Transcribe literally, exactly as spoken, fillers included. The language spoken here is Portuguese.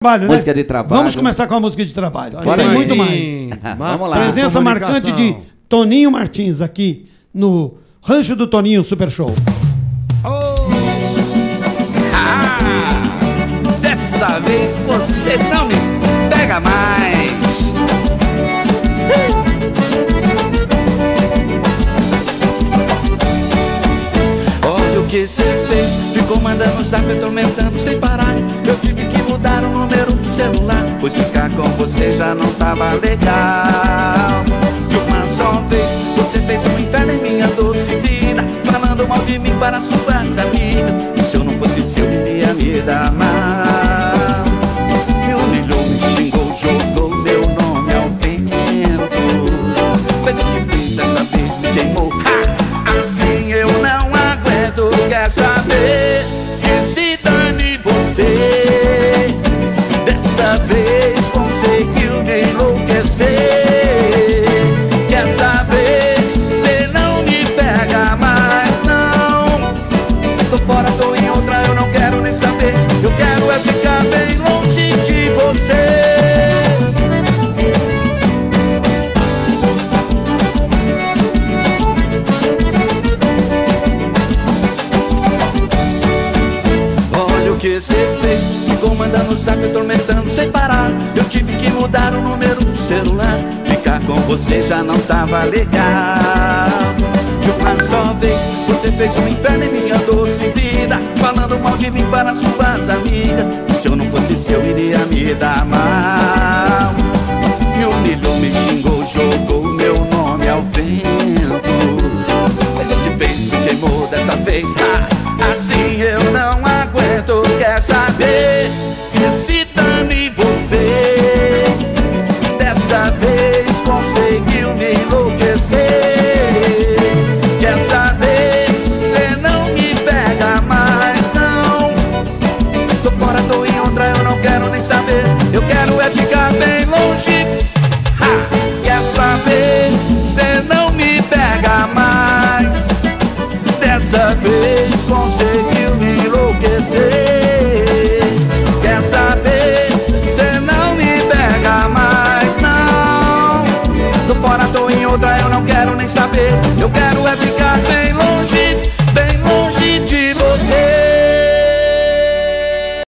Trabalho, né? Música de trabalho. Vamos começar com a música de trabalho. Bora Tem aí. muito mais. Vamos lá. Presença marcante de Toninho Martins aqui no Rancho do Toninho Super Show. Oh. Ah, dessa vez você não me pega mais. Olha o que você fez, ficou mandando o zap, atormentando sem parar. Eu tive que mudar o número do celular, pois ficar com você já não tava legal. De uma só vez, você fez um inferno em minha doce vida, falando mal de mim para suas amigas. E se eu não fosse seu, iria me dar mal. Me humilhou, me xingou, jogou meu nome ao vento. Fez o que fiz, dessa vez me queimou. Ha! Assim eu não aguento, quer saber? Que se dane você. Dessa vez conseguiu me enlouquecer. Quer saber? Cê não me pega mais, não. Tô fora, tô em outra, eu não quero nem saber. Eu quero é ficar bem longe de você. Olha o que cê fez, ficou mandando zap, atormentando sem parar. Eu tive que mudar o número do celular, ficar com você já não tava legal. De uma só vez, você fez um inferno em minha doce vida, falando mal de mim para suas amigas. E se eu não fosse seu, iria me dar mal. Me humilhou, me xingou, jogou meu nome ao vento. Fez o que fez, me queimou dessa vez. Ha! Assim eu não aguento, quer saber? Que se dane você. Dessa vez conseguiu me enlouquecer. Quer saber? Cê não me pega mais, não. Tô fora, tô em outra, eu não quero nem saber. Eu quero é ficar bem longe. Ha! Quer saber? Cê não me pega mais. Dessa vez conseguiu me enlouquecer. Quer saber? Cê não me pega mais, não. Tô fora, tô em outra, eu não quero nem saber. Eu quero